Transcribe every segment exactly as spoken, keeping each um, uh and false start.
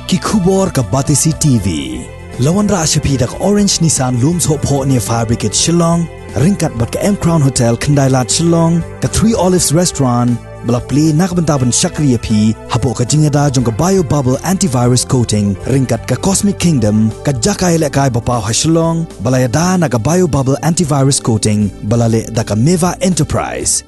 ki khubor ka Batisi T V. Lawan ra ashapi dak Orange Nissan Looms Hope Ho near Fabricate Shillong, ringkat bat ka M Crown Hotel Kandailat Shillong, ka Three Olives Restaurant, bala play nakbantaban Shakriya P, hapo ka jingada jong ka Bio Bubble Antivirus Coating, ringkat ka Cosmic Kingdom, ka Jakai Lekai Bapaw ha Shillong, bala yada na ka Bio Bubble Antivirus Coating, bala le da ka Meva Enterprise.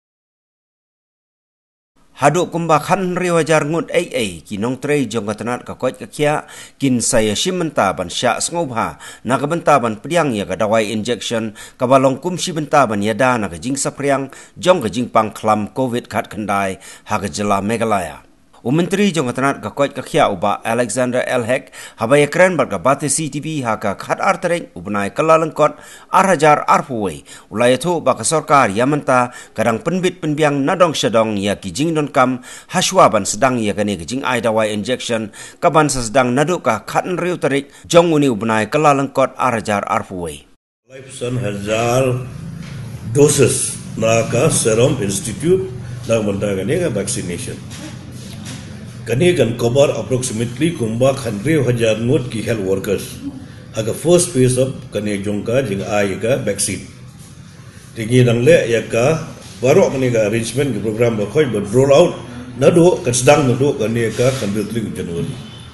Haduk kumba khan riwajar ngut ai ai kinong trei jong katanat ka koit ka kya kin saya shimenta ban sha sngoba na ka benta ban priang ya ka dawai injection ka balong kum shibenta ban yada na ka jing sapriang jong ka jing pang klam covid khat khandai ha ka jela megalaya Umentri jong katanat ka koit ka kya uba Alexander Elhek habaya kren bar ka Batisi T V ha ka khat artereng ubnai kalalengkot arhajar arpuwe ulayathu ba ka sarkar yamanta kadang penbit penbiang nadong syadong ya ki jing don kam haswaban sedang ya kane ki jing ai dawai injection kaban sedang naduk ka khatn riu tarik jong uni ubnai kalalengkot arhajar arpuwe Lifeson hazar doses na ka Serum Institute na manda kane ka vaccination kani kan cover approximately kumba hundred hajar ngot ki health workers aga first phase of kani jongka jing ai ka vaccine tingi nang le ya ka baru kani ka arrangement ki program ba khoi ba roll out na do kan sedang na do kani ka twenty-three January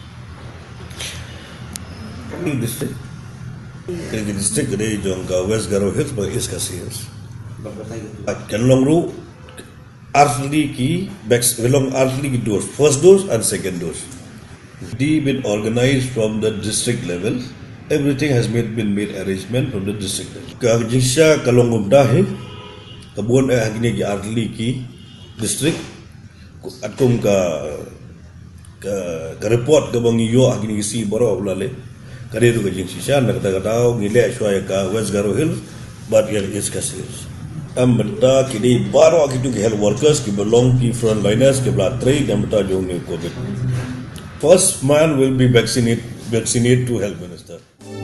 kani district kani district kani jongka West Garo Hills ba is ka sales kan long ru Earthly ki belong earthly ki dose, first dose and second dose. They been organized from the district level. Everything has made, been made arrangement from the district level. Ka jinsya kalong dahi, kabun eh hagini ki earthly ki district. Atum ka ka ka report ka bang iyo hagini ki si baro ulale. Kare tu ka jinsya na kata katao gile ashwaya ka West Garo Hills, but here is Kasils. Am benda kini baru akitu ke health workers ki belong ki frontliners ke belatri dan benda jong ni COVID. First man will be vaccinated vaccinate to health minister.